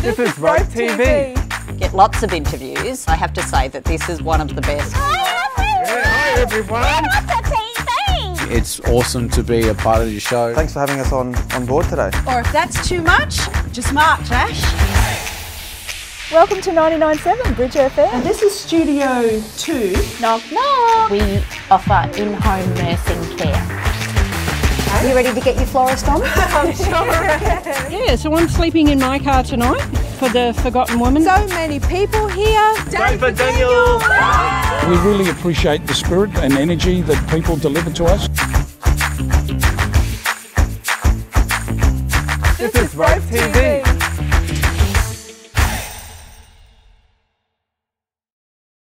This is Rope TV. Get lots of interviews. I have to say that this is one of the best. Hi everyone. It's awesome to be a part of your show. Thanks for having us on board today. Or if that's too much, just march, Ash. Welcome to 99.7 Bridge FM. And this is Studio 2. Knock, knock. We offer in-home nursing care. Are you ready to get your florist on? I'm sure. Yeah, so I'm sleeping in my car tonight for the Forgotten Woman. So many people here. David Daniel. We really appreciate the spirit and energy that people deliver to us. This is Rope TV.